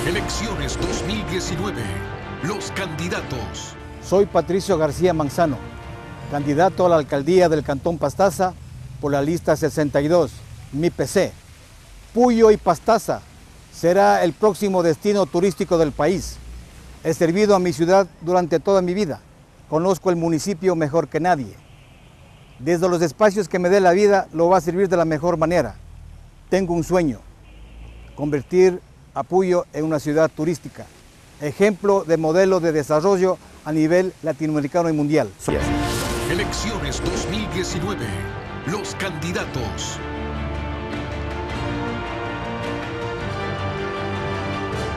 Elecciones 2019. Los candidatos. Soy Patricio García Manzano, candidato a la alcaldía del Cantón Pastaza por la lista 62, mi PC. Puyo y Pastaza será el próximo destino turístico del país. He servido a mi ciudad durante toda mi vida. Conozco el municipio mejor que nadie. Desde los espacios que me dé la vida lo va a servir de la mejor manera. Tengo un sueño: convertir a Puyo en una ciudad turística, ejemplo de modelo de desarrollo a nivel latinoamericano y mundial. Elecciones 2019. Los candidatos.